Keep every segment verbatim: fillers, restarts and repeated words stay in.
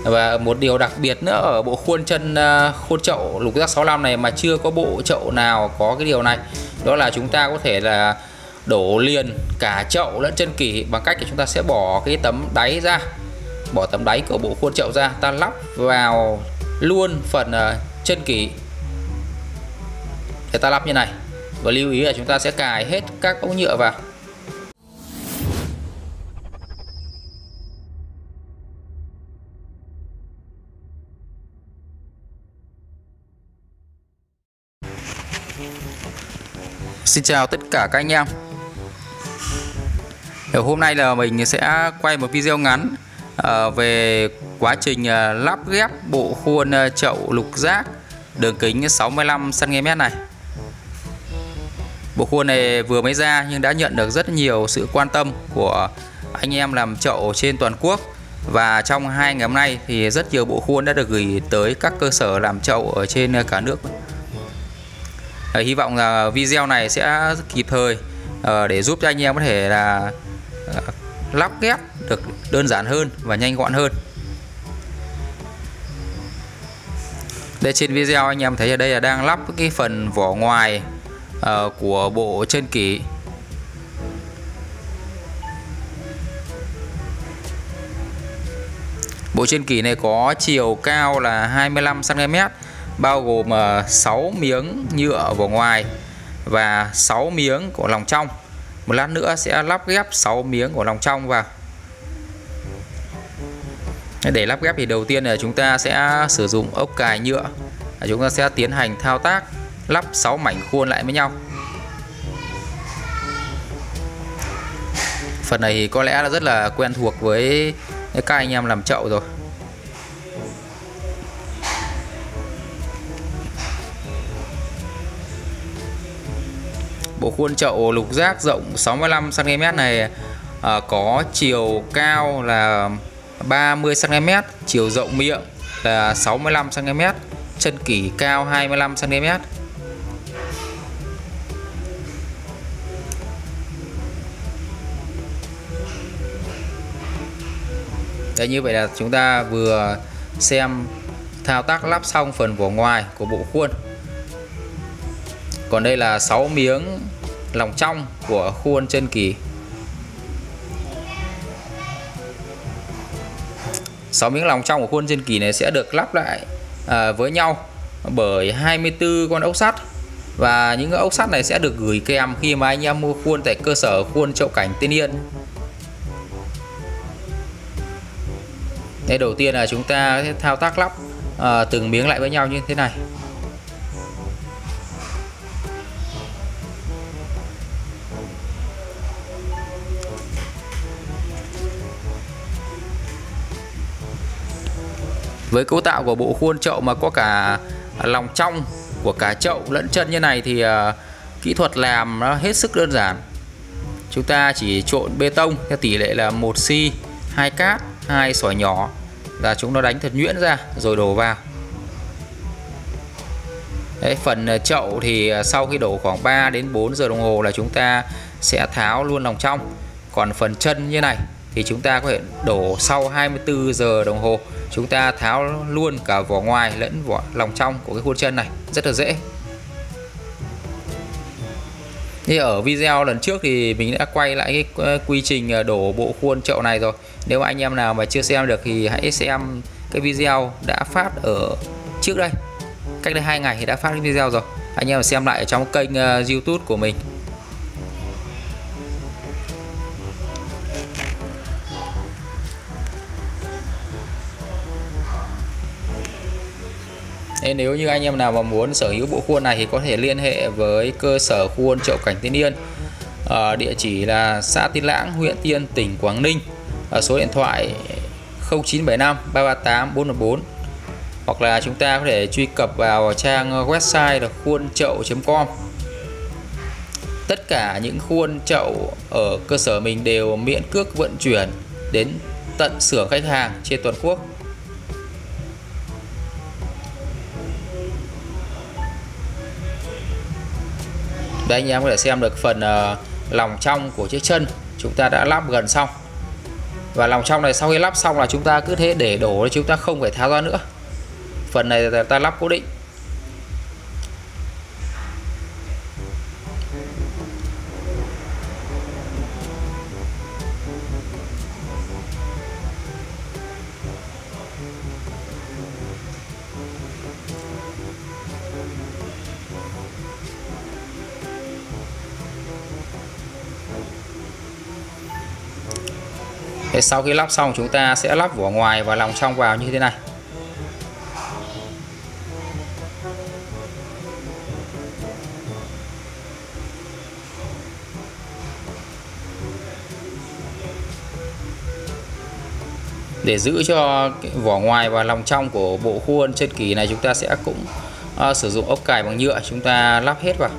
Và một điều đặc biệt nữa ở bộ khuôn chân khuôn chậu lục giác sáu lăm này mà chưa có bộ chậu nào có cái điều này, đó là chúng ta có thể là đổ liền cả chậu lẫn chân kỷ bằng cách là chúng ta sẽ bỏ cái tấm đáy ra, bỏ tấm đáy của bộ khuôn chậu ra, ta lắp vào luôn phần chân kỷ để ta lắp như này. Và lưu ý là chúng ta sẽ cài hết các ống nhựa vào. Xin chào tất cả các anh em. Hôm nay là mình sẽ quay một video ngắn về quá trình lắp ghép bộ khuôn chậu lục giác đường kính sáu mươi lăm xăng ti mét này. Bộ khuôn này vừa mới ra nhưng đã nhận được rất nhiều sự quan tâm của anh em làm chậu trên toàn quốc. Và trong hai ngày hôm nay thì rất nhiều bộ khuôn đã được gửi tới các cơ sở làm chậu ở trên cả nước. Hy vọng là video này sẽ kịp thời để giúp cho anh em có thể là lắp ghép được đơn giản hơn và nhanh gọn hơn. Đây, trên video anh em thấy ở đây là đang lắp cái phần vỏ ngoài của bộ chân kỷ. Bộ chân kỷ này có chiều cao là hai mươi lăm xăng ti mét, bao gồm sáu miếng nhựa vỏ ngoài và sáu miếng của lòng trong. Một lát nữa sẽ lắp ghép sáu miếng của lòng trong vào. Để lắp ghép thì đầu tiên là chúng ta sẽ sử dụng ốc cài nhựa. Chúng ta sẽ tiến hành thao tác lắp sáu mảnh khuôn lại với nhau. Phần này thì có lẽ là rất là quen thuộc với các anh em làm chậu rồi. Bộ khuôn chậu lục giác rộng sáu mươi lăm xăng ti mét này à, có chiều cao là ba mươi xăng ti mét, chiều rộng miệng là sáu mươi lăm xăng ti mét, chân kỷ cao hai mươi lăm xăng ti mét. Đấy, như vậy là chúng ta vừa xem thao tác lắp xong phần vỏ ngoài của bộ khuôn. Còn đây là sáu miếng lòng trong của khuôn chân kỷ. sáu miếng lòng trong của khuôn chân kỷ này sẽ được lắp lại à, với nhau bởi hai mươi tư con ốc sắt. Và những ốc sắt này sẽ được gửi kèm khi mà anh em mua khuôn tại cơ sở khuôn chậu cảnh Tiên Yên. Đây, đầu tiên là chúng ta sẽ thao tác lắp à, từng miếng lại với nhau như thế này. Với cấu tạo của bộ khuôn chậu mà có cả lòng trong của cả chậu lẫn chân như này thì uh, kỹ thuật làm nó hết sức đơn giản. Chúng ta chỉ trộn bê tông theo tỷ lệ là một xi, hai cát, hai sỏi nhỏ, là chúng nó đánh thật nhuyễn ra rồi đổ vào. Đấy, phần chậu thì sau khi đổ khoảng ba đến bốn giờ đồng hồ là chúng ta sẽ tháo luôn lòng trong. Còn phần chân như này thì chúng ta có thể đổ sau hai mươi tư giờ đồng hồ. Chúng ta tháo luôn cả vỏ ngoài lẫn vỏ lòng trong của cái khuôn chân này, rất là dễ. Như ở video lần trước thì mình đã quay lại cái quy trình đổ bộ khuôn chậu này rồi. Nếu anh em nào mà chưa xem được thì hãy xem cái video đã phát ở trước đây, cách đây hai ngày thì đã phát cái video rồi. Anh em xem lại ở trong kênh uh, YouTube của mình. Nên nếu như anh em nào mà muốn sở hữu bộ khuôn này thì có thể liên hệ với cơ sở khuôn chậu cảnh Tiên Yên. Ở địa chỉ là xã Tiên Lãng, huyện Tiên, tỉnh Quảng Ninh. Ở số điện thoại không chín bảy năm ba ba tám bốn một bốn. Hoặc là chúng ta có thể truy cập vào trang website là khuôn chậu chấm com. Tất cả những khuôn chậu ở cơ sở mình đều miễn cước vận chuyển đến tận xưởng khách hàng trên toàn quốc. Đây, anh em có thể xem được phần uh, lòng trong của chiếc chân chúng ta đã lắp gần xong. Và lòng trong này sau khi lắp xong là chúng ta cứ thế để đổ, chúng ta không phải tháo ra nữa. Phần này là ta lắp cố định. Thế sau khi lắp xong chúng ta sẽ lắp vỏ ngoài và lòng trong vào như thế này. Để giữ cho vỏ ngoài và lòng trong của bộ khuôn chân kỳ này, chúng ta sẽ cũng uh, sử dụng ốc cài bằng nhựa, chúng ta lắp hết vào.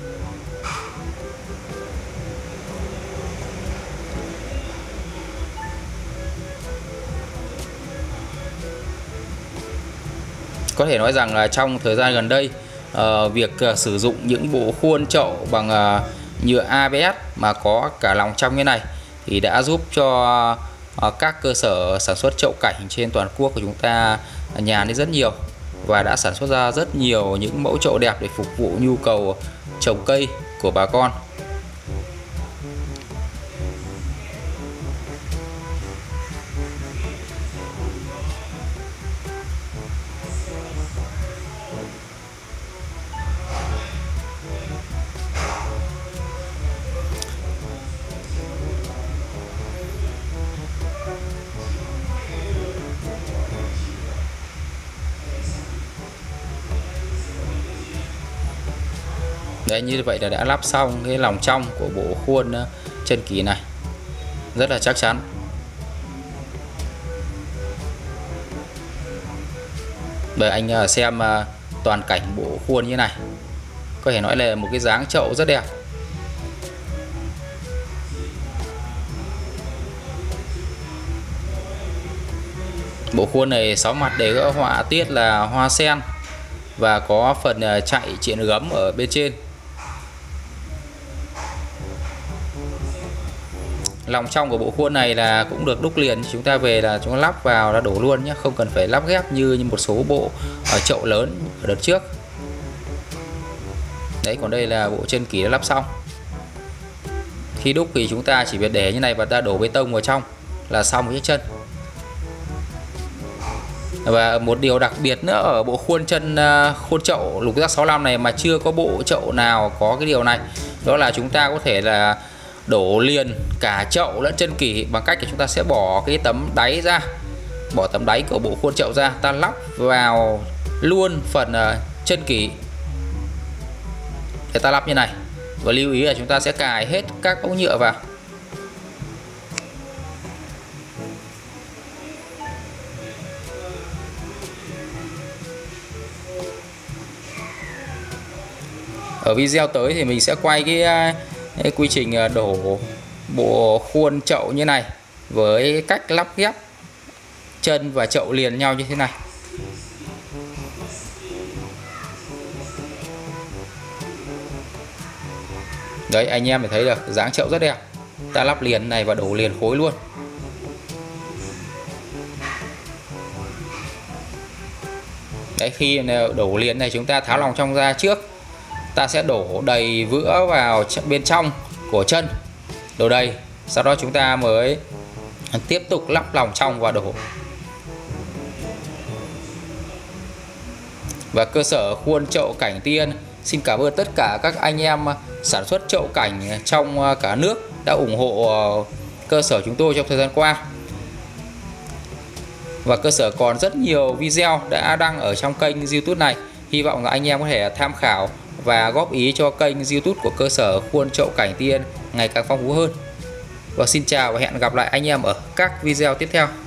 Có thể nói rằng là trong thời gian gần đây, uh, việc uh, sử dụng những bộ khuôn chậu bằng uh, nhựa a bê ét mà có cả lòng trong như này thì đã giúp cho uh, các cơ sở sản xuất chậu cảnh trên toàn quốc của chúng ta nhàn đi rất nhiều, và đã sản xuất ra rất nhiều những mẫu chậu đẹp để phục vụ nhu cầu trồng cây của bà con. Đấy, như vậy là đã lắp xong cái lòng trong của bộ khuôn chân kỳ này, rất là chắc chắn. Để anh xem toàn cảnh bộ khuôn như này, có thể nói là một cái dáng chậu rất đẹp. Bộ khuôn này sáu mặt để có họa tiết là hoa sen và có phần chạy triện gấm ở bên trên. Lòng trong của bộ khuôn này là cũng được đúc liền, chúng ta về là chúng ta lắp vào là đổ luôn nhé, không cần phải lắp ghép như, như một số bộ ở chậu lớn ở đợt trước. Đấy, còn đây là bộ chân kỳ đã lắp xong. Khi đúc thì chúng ta chỉ việc để như này và ta đổ bê tông vào trong là xong một chiếc chân. Và một điều đặc biệt nữa ở bộ khuôn chân khuôn chậu lục giác sáu mươi lăm này mà chưa có bộ chậu nào có cái điều này, đó là chúng ta có thể là đổ liền cả chậu lẫn chân kỳ bằng cách là chúng ta sẽ bỏ cái tấm đáy ra, bỏ tấm đáy của bộ khuôn chậu ra, ta lắp vào luôn phần chân kỳ để ta lắp như này. Và lưu ý là chúng ta sẽ cài hết các ống nhựa vào. Ở video tới thì mình sẽ quay cái, cái quy trình đổ bộ khuôn chậu như này với cách lắp ghép chân và chậu liền nhau như thế này. Đấy, anh em phải thấy được dáng chậu rất đẹp. Ta lắp liền này và đổ liền khối luôn. Đấy, khi đổ liền này chúng ta tháo lòng trong ra trước. Ta sẽ đổ đầy vữa vào bên trong của chân, đổ đầy, sau đó chúng ta mới tiếp tục lắp lòng trong và đổ. Và cơ sở khuôn chậu cảnh Tiên xin cảm ơn tất cả các anh em sản xuất chậu cảnh trong cả nước đã ủng hộ cơ sở chúng tôi trong thời gian qua. Và cơ sở còn rất nhiều video đã đăng ở trong kênh YouTube này, hy vọng là anh em có thể tham khảo và góp ý cho kênh YouTube của cơ sở khuôn chậu cảnh Tiên ngày càng phong phú hơn. Và xin chào và hẹn gặp lại anh em ở các video tiếp theo.